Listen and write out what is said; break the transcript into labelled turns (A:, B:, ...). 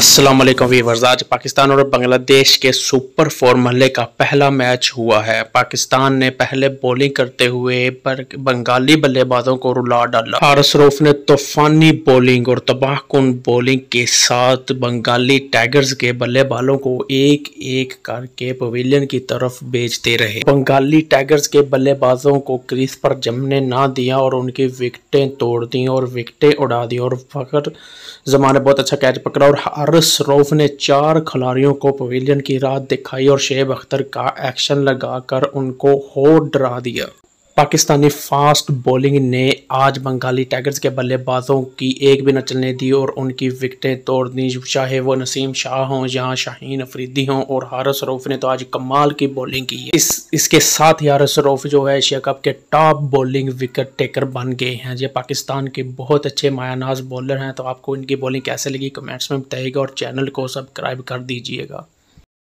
A: अस्सलाम वालेकुम व्यूअर्स। आज पाकिस्तान और बांग्लादेश के सुपर 4 मरहले का पहला मैच हुआ है। पाकिस्तान ने पहले बॉलिंग करते हुए बंगाली बल्लेबाजों को रुला डाला। हारिस रऊफ ने तूफानी बॉलिंग और तबाहकुन बॉलिंग के साथ बंगाली टाइगर्स के बल्लेबाजों को एक एक करके पवेलियन की तरफ भेजते रहे। बंगाली टाइगर्स के बल्लेबाजों को क्रीज पर जमने ना दिया और उनकी विकेटें तोड़ दी और विकेटें उड़ा दी और फखर जमान ने बहुत अच्छा कैच पकड़ा और हारिस रऊफ ने 4 खिलाड़ियों को पवेलियन की राह दिखाई और शेब अख्तर का एक्शन लगाकर उनको और डरा दिया। पाकिस्तानी फास्ट बॉलिंग ने आज बंगाली टाइगर्स के बल्लेबाजों की एक भी न चलने दी और उनकी विकेटें तोड़ दी, चाहे वो नसीम शाह हों या शाहीन अफरीदी हों। और हारिस रऊफ ने तो आज कमाल की बॉलिंग की है। इसके साथ ही हारिस रऊफ जो है एशिया कप के टॉप बॉलिंग विकेट टेकर बन गए हैं। ये पाकिस्तान के बहुत अच्छे मायानाज बॉलर हैं। तो आपको इनकी बॉलिंग कैसे लगी कमेंट्स में बताइएगा और चैनल को सब्सक्राइब कर दीजिएगा।